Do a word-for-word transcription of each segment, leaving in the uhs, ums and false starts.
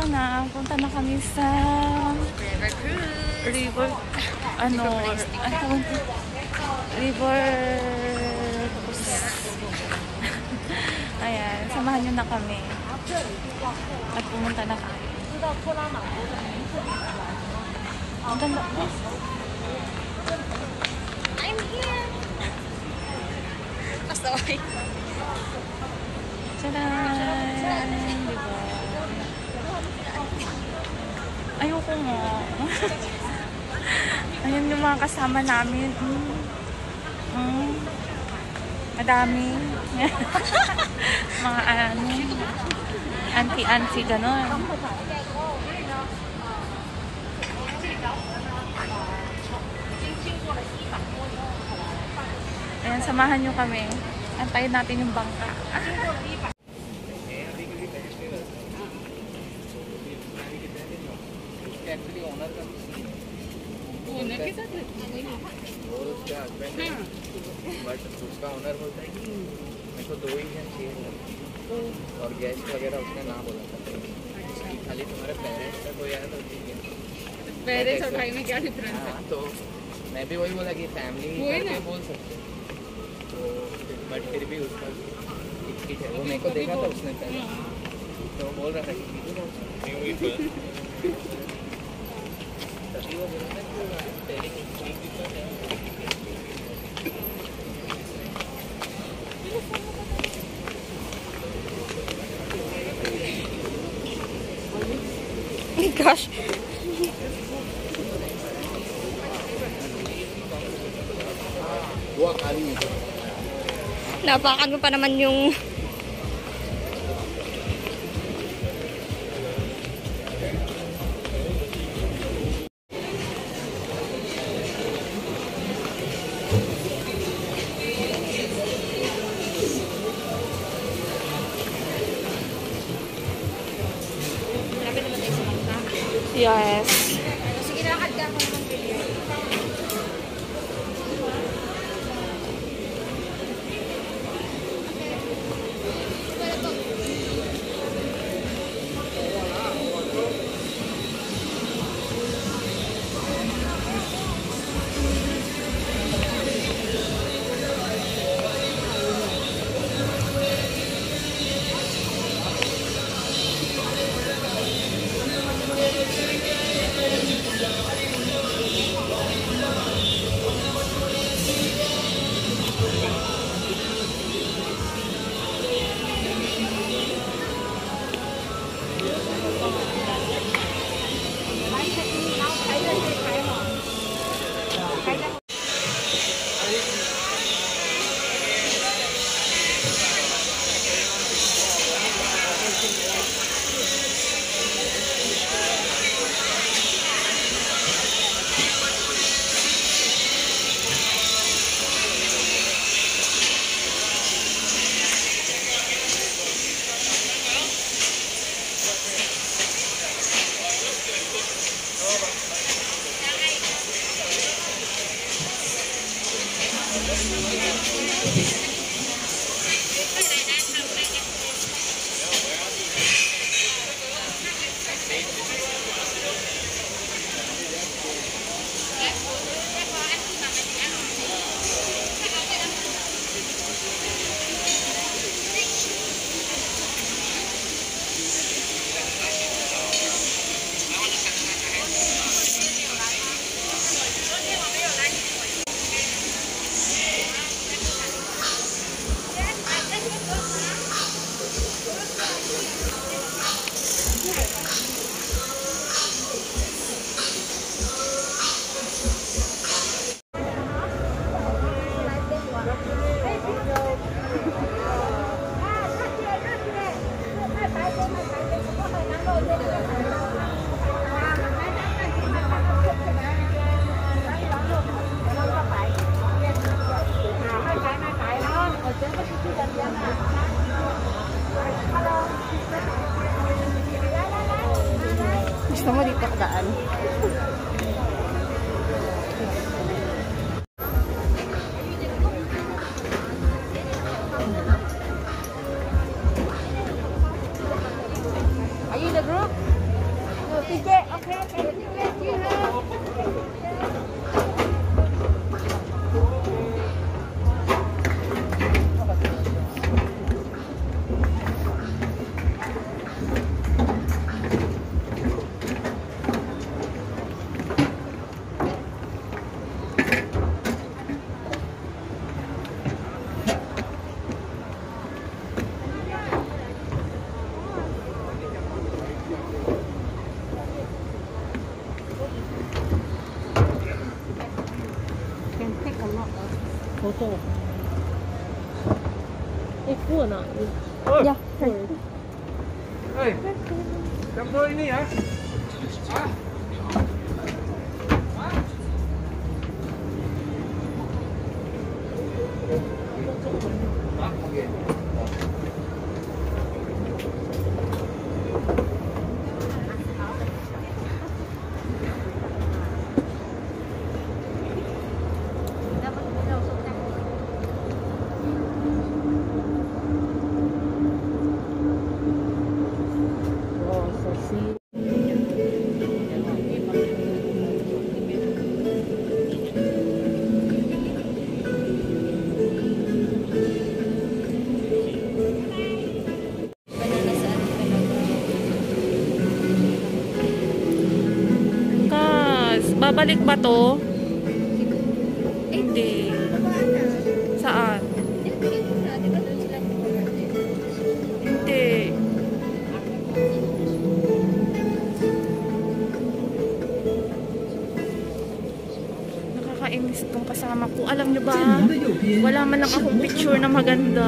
ito na, punta na kami sa River Cruise. River, ano, ano tawag ito? River Ayan, samahan nyo na kami. At pumunta na kami. Ang ganda. I'm here. Basta okay. Tadaan! Diba? Ayoko nga. Ayan yung mga kasama namin. Mm. Mm. Madami. Mga ano, auntie-auntie gano'n. Ayan, samahan nyo kami. Antayin natin yung bangka. Owner के साथ वो उसका हस्बैंड है बट उसका ओनर बोलता है कि मेरे को दो ही जन चाहिए और गेस्ट वगैरह उसने ना बोला था कि खाली तुम्हारे पेरेंट्स का कोई आया तो ठीक है पेरेंट्स और भाई में क्या डिफरेंस है? हाँ तो मैं भी वही बोला कि फैमिली करके बोल सकते तो बट फिर भी उसका ठीक है वो मेरे को देखा था उसने पहले तो बोल रहा था कि तभी वो बोला था कि Gosh. dua kali Napakan mo pa naman yung Yes. sige na kadya ko naman video. Gusto mo dito kadaan? Are you in the group? Ikuan na. Yeah. Hey, campur ini ya. Ah. Babalik ba to? Hindi. Saan? Hindi. Nakakainis tong kasama ko. Alam nyo ba? Wala man lang akong picture na maganda.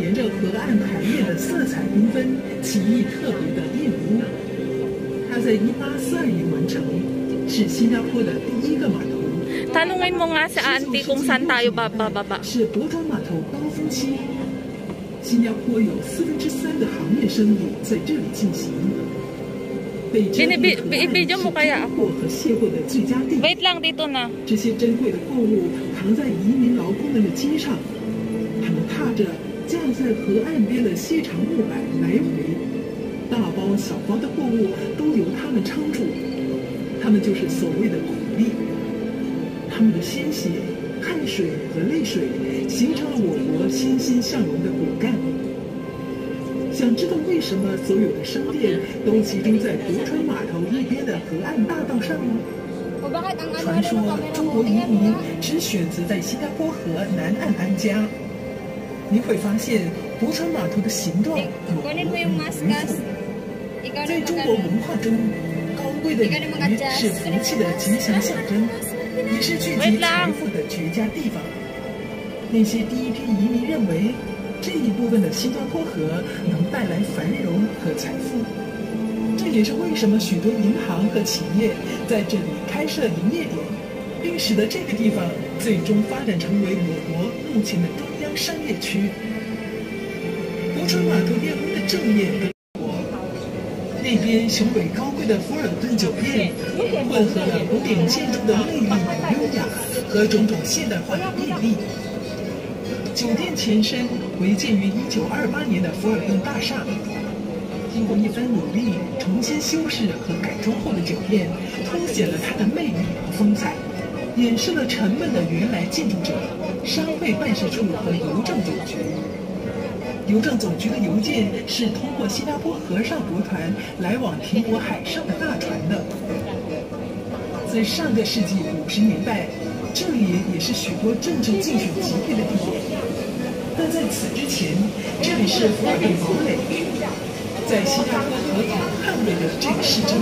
是新加坡的第一个码头。 Tanungin mo nga sa auntie kung saan tayo bababa. 是泊船码头高峰期，新加坡有四分之三的行业生意在这里进行。被珍贵的河岸是货和卸货的最佳地。 Wait lang, dito na. 这些珍贵的货物扛在移民劳工们的肩上，他们踏着架在河岸边的细长木板来回，大包小包的货物都由他们撑住。 他们就是所谓的苦力，他们的鲜血、汗水和泪水形成了我国欣欣向荣的骨干。想知道为什么所有的商店都集中在泊船码头一边的河岸大道上吗？传说中国移民只选择在新加坡河南岸安家。你会发现泊船码头的形状有多么丰富。在中国文化中。 高贵的鲤鱼是福气的吉祥象征，也是聚集财富的绝佳地方。那些第一批移民认为，这一部分的新加坡河能带来繁荣和财富。这也是为什么许多银行和企业在这里开设营业点，并使得这个地方最终发展成为我国目前的中央商业区。泊船码头店屋的正面。 那边雄伟高贵的福尔顿酒店，混合了古典建筑的魅力与优雅和种种现代化的便利。酒店前身为建于一九二八年的福尔顿大厦，经过一番努力，重新修饰和改装后的酒店，凸显了它的魅力和风采，掩饰了沉闷的原来建筑者、商会办事处和邮政总局。 邮政总局的邮件是通过新加坡河上驳船来往停泊海上的大船的。在上个世纪五十年代，这里也是许多政治竞选集会的地点。但在此之前，这里是福尔顿堡垒，在新加坡河口捍卫着这个市政。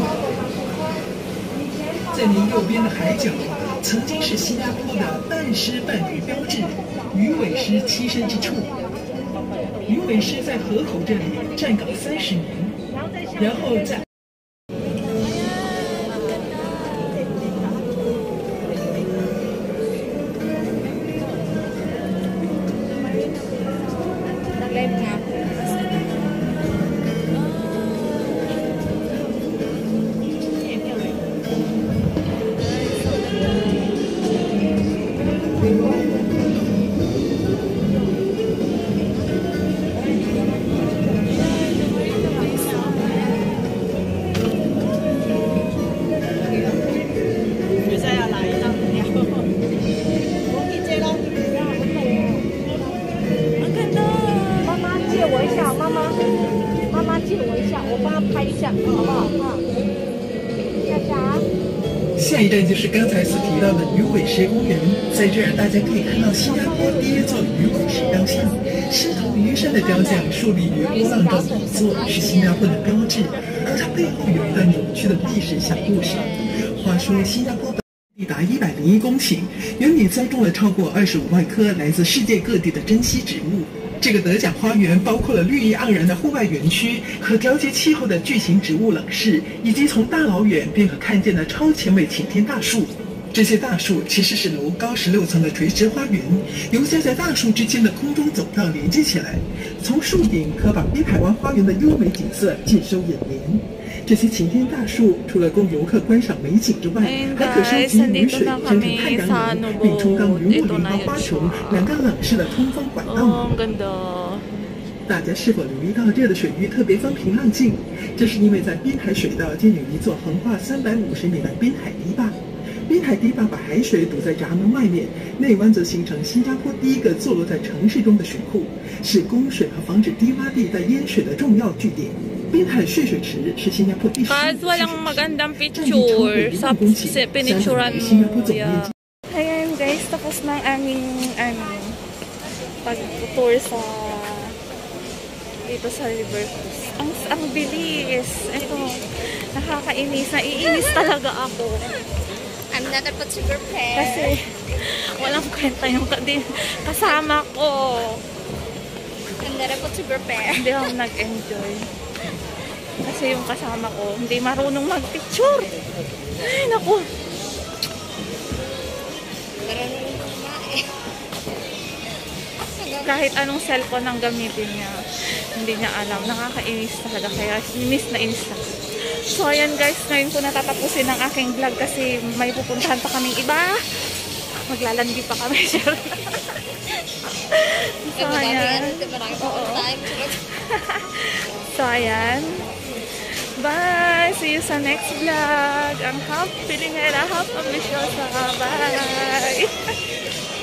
在您右边的海角，曾经是新加坡的半狮半鱼标志，鱼尾狮栖身之处。 鱼尾狮在河口这里站岗三十年，然后在。 下一站就是刚才所提到的鱼尾狮公园，在这儿大家可以看到新加坡第一座鱼尾狮雕像，狮头鱼身的雕像竖立于波浪状底座，是新加坡的标志，而它背后有一段有趣的历史小故事。话说新加坡。 地达一百零一公顷，园里栽种了超过二十五万棵来自世界各地的珍稀植物。这个得奖花园包括了绿意盎然的户外园区和调节气候的巨型植物冷室，以及从大老远便可看见的超前卫擎天大树。这些大树其实是楼高十六层的垂直花园，由架在大树之间的空中走道连接起来，从树顶可把滨海湾花园的优美景色尽收眼帘。这些擎天大树除了供游客观赏美景之外， Ayun 还可收 guys, 集雨 nandito 水 na 生成 kami 太阳 sa 能，并充当 Nubod. 云雾 Ito 林 na 和 yun 花琼 siya. 两个冷式的通风管道。 Oh, ang ganda. 大家是否留意到这的水域特别风平浪静？这是因为在滨海水道建有一座横跨三百五十米的滨海堤坝。滨海堤坝把海水堵在闸门外面，内湾则形成新加坡第一个坐落在城市中的水库，是供水和防止低洼地带淹水的重要据点。滨海蓄水池是新加坡第十五 Kahit 蓄水 walang 池， magandang 占地超过 picture 一 sa 万公顷， si- 相 pinicturean 当于新加坡 mo. 总面 Yeah. 积。 Ayan guys, tapos na ang aming ano, pag-tour sa dito sa River Cruise. Ang, ang bilis. Ito, nakakainis. Naiinis talaga ako. I'm not a sugar pear. Kasi walang kwenta yung kadi- kasama ko. I'm not a sugar pear. Hindi ako nag-enjoy. Kasi yung kasama ko, hindi marunong mag-picture. Ay, naku. Marunong kumain. Kahit anong cellphone ang gamitin niya, hindi niya alam. Nakakainis talaga. Kaya inis na inis na. So, ayan guys. Ngayon ko natatapusin ang aking vlog kasi may pupuntahan pa kaming iba. Maglalandi pa kami. So, ayan. Oo. So, ayan. Bye! See you sa next vlog. Ang Hap Pilingera, Hap Ambisyosa. Bye!